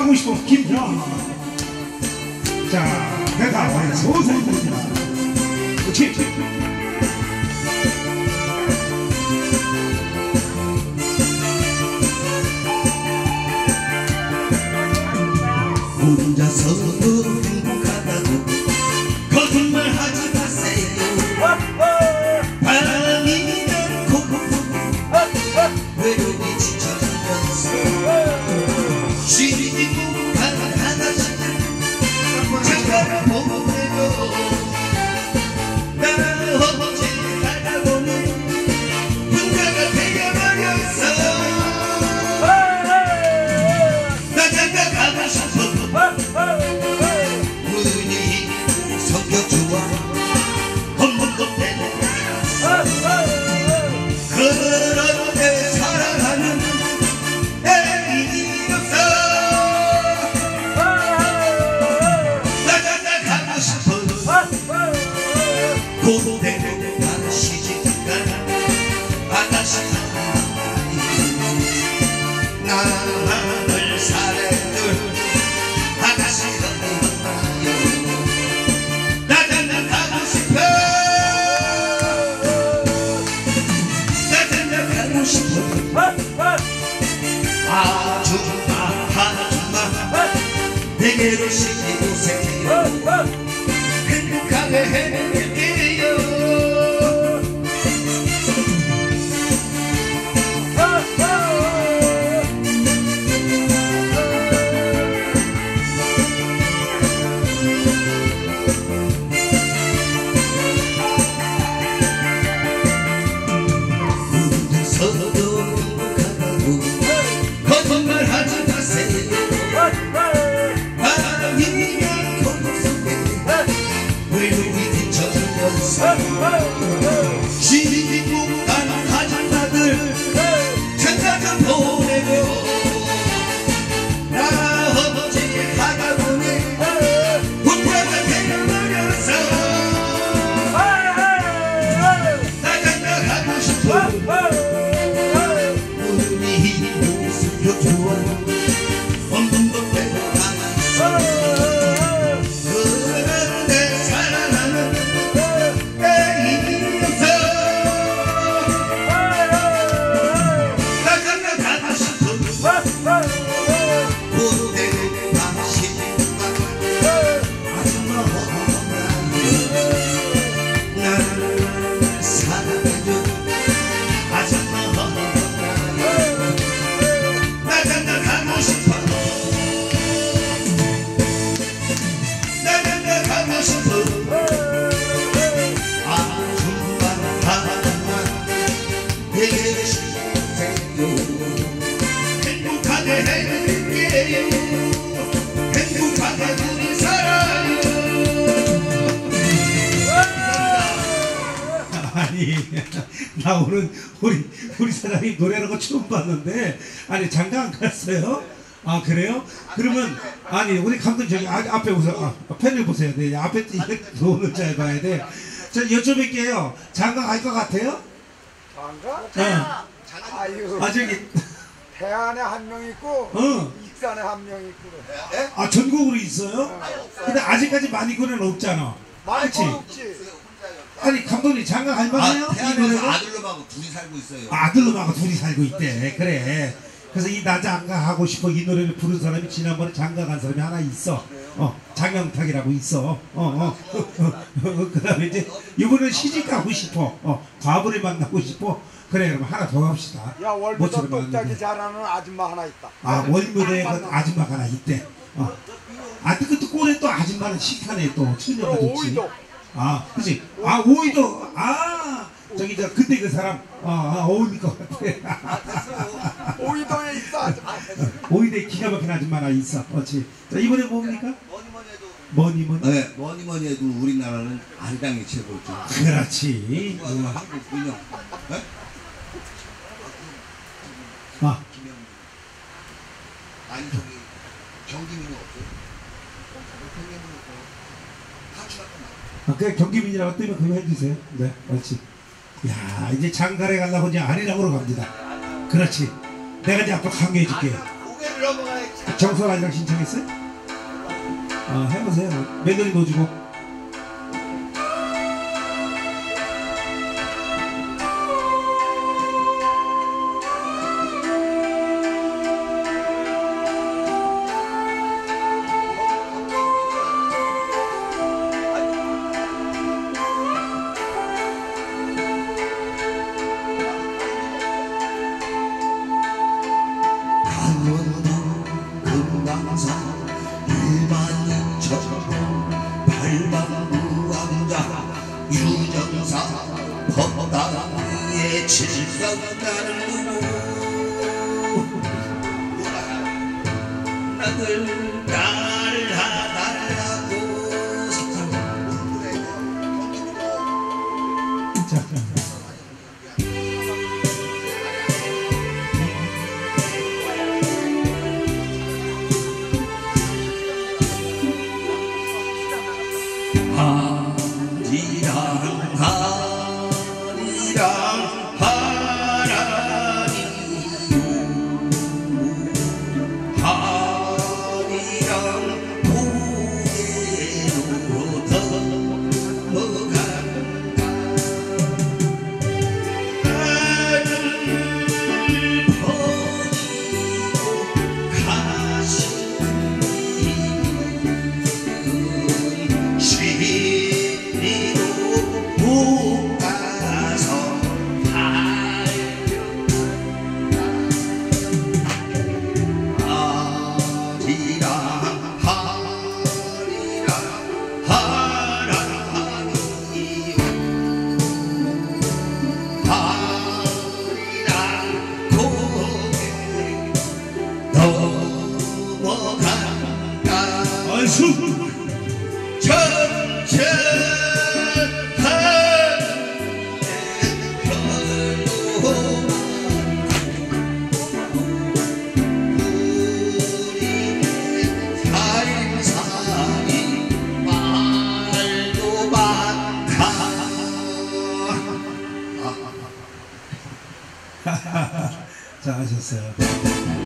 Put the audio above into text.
가고 싶어 김형. 자, 내가 원래 소설입니다. 그렇지. 혼자서도 행복하다고 거짓말하지 마세요. 바람이면 고고 외로움이 지쳐지면서 쉬고 가는 하나씩 잠깐 보내요. 나는 언제 살아보니 문제가 되어버렸어. 나 잠깐 가고 싶어. 우리 성격 좋아 없는 것 때문에 그런데 사랑하는 애인이 없어. 나 가고 싶어. 고대로 나는 시집가 아가씨 나를 사랑을 아가씨가 나는 가고 싶어. 나는 가고 싶어. 아줌마 내게로 시집오세요. 행복하게 해드릴게요. 혼자서도 행복하다고 거짓말하지 마세요. 바람이면 고독 속에 외로움이 뒤척이면서 쉬고 가는 아줌마들 잠깐 보내고 나 어제 하다보니 혼자가 되어버렸어. 나 가고 싶어. 우리 모습도 좋아 없는 것 때문에 그런데 사랑하는 애인이 없어. 나 가고 싶어. 고대 방식과 아줌마 나를 사랑해줘. 아줌마 나 가고 싶어. 나 가고 싶어. 아줌마 내게 시세요. 행복하게 해드릴게요. 행복하게 우리 살아요. 아니 나 오늘 우리 사장님 노래하는 거 처음 봤는데 아니 장가 안 갔어요? 아 그래요? 그러면 아니 우리 감독 저기 앞에 보세요. 팬을 보세요. 네, 앞에 돈을 잘 봐야 돼. 저 여쭤볼게요. 장가 갈 것 같아요? 장가? 네. 아유, 아 저기 대안에 한 명 있고 익산에 한 명 있고 그래. 아 전국으로 있어요? 근데 아직까지 마니꾼은 없잖아. 많이 그치? 없지. 아니 감독님 장가 갈 만해요? 대한민국에서 아들놈하고 둘이 살고 있어요. 아들놈하고 둘이 살고 있대. 그래. 그래서 이 나 장가하고 싶어 이 노래를 부른 사람이 지난번에 장가 간 사람이 하나 있어. 장영탁이라고 있어. 그 다음에 이제 이번엔 시집 가고 싶어. 과부를 만나고 싶어. 그래 그럼 하나 더 합시다. 야 월미도 똑딱이 잘하는 아줌마 하나 있다. 아 월미도에 그 아줌마가 하나 있대. 그 꼴에 또 아줌마는 식하네 또 처녀가 좋지. 오이도. 아 그치. 아 오이도. 아 저기 저 그때 그 사람 어울릴 것 같아. 오이도에 있어 아줌마. 오이도에 기가 막힌 아줌마 하나 있어. 그렇지. 자 이번에 뭡니까? 뭐니 네, 뭐니 해도 우리나라는 아리랑이 최고죠. 그렇지. 한국 민영. 네? 아 김영민. 아니 저기 경기민이 없어요? 경기민이 없고 다 추락했나? 그냥 경기민이라고 뜨면 그거 해주세요. 네, 그렇지. 야 이제 장가래 가려고 이제 아리랑으로 갑니다. 그렇지. 내가 이제 앞으로 강요해줄게. 고개를 넘어가야지. 정선아이랑 신청했어요? 해보세요. 멜로디 넣어주고. 유정사 법당에 칠성나는 나들 날라달라고 잘하셨어요.